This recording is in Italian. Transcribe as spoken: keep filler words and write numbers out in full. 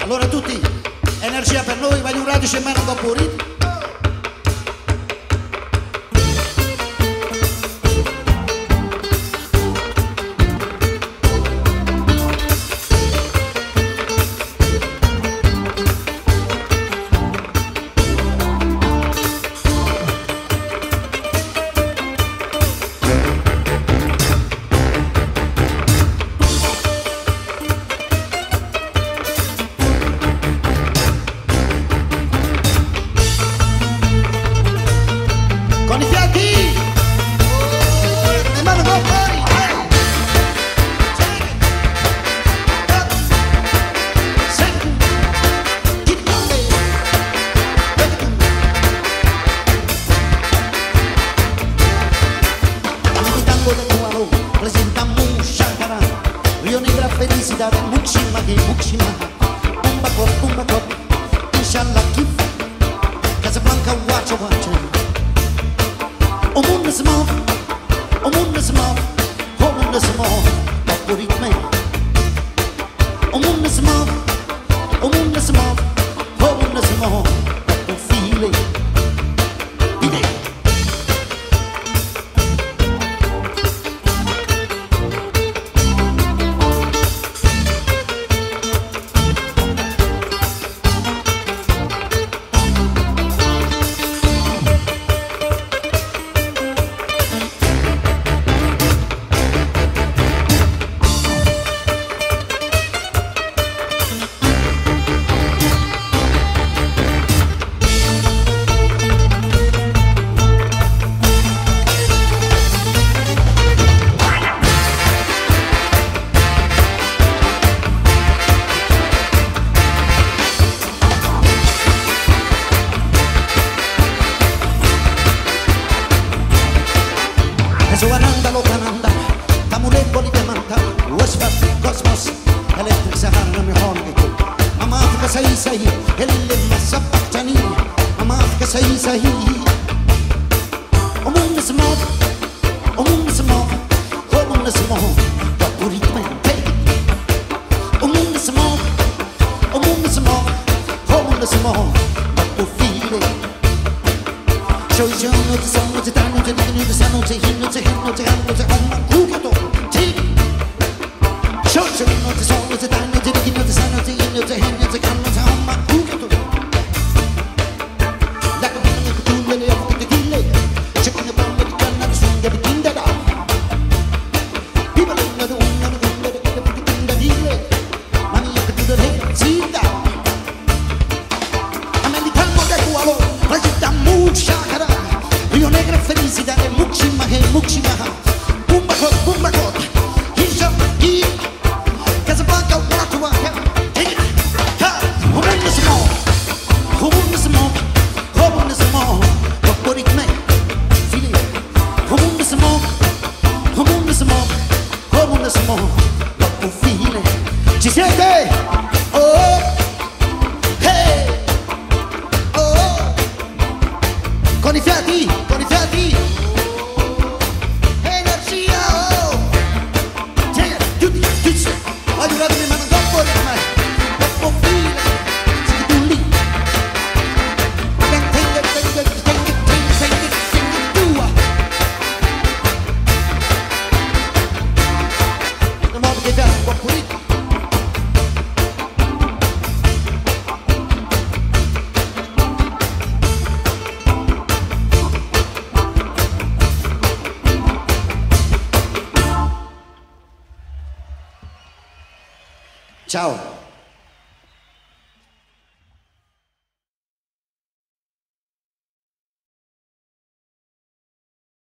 Allora tutti, energia per noi, vai un radice in mano dopo ritmo. Con i fiati, le mani con fuori, tango de Cualo, presentamos Shakara, Río Negra felicidad, Muxima que Muxima, Pumba Cop, Pumba Cop, Inshallah Kif, Casablanca, Wacha Wacha. O mundo se muove, o mundo se muove, o mundo se muove, dopo ritmo. O mundo se muove, o mundo se muove, o mundo se muove, dopo file. Idee. Suananda lo cananda, tamulepoli de manta, Westbus, Cosmos, Electric Sahara mi hongi. Amatka sahi sahi, elle massa paktani, amatka sahi sahi. O mundo se muove, o mundo se muove, o mundo se muove, dopo ritmo. O mundo se muove, o mundo se muove, o mundo se muove, dopo file. Show you no to song no to dance no to dance no to sound no to hit no to hit no to hand no to hand man kukato ti. Show you no to song no to dance no to hit no to sound no to hit no to hand no to hand no to hand man kukato. Like a man like a tool really off the delay. Chicken the bomb with the gun and the swing of the king that up. People in the room and the room that the king that delay. Money you could do the hate see that. Americano de Cualo, presentamos Shakara. Río Negra felicidad, Muxima que Muxima, Pumba Cop, Pumba Cop, Inshallah Kif, Casablanca, Wacha Wacha. Take it, ha, o mundo se muove, o mundo se muove, o mundo se muove, dopo ritmo, file. O mundo se muove, o mundo se muove, o mundo se muove, dopo file. Ci siete? Oh, hey, oh, con i fiati, con i fiati. Energia, oh. Tutti, tutti, aiutatemi mano dopo ritmo, dopo file. Siete tu lì. Tenga, tenga, tenga, tenga, tenga, tenga tua. Non modo che dà un po' pulito. Ciao.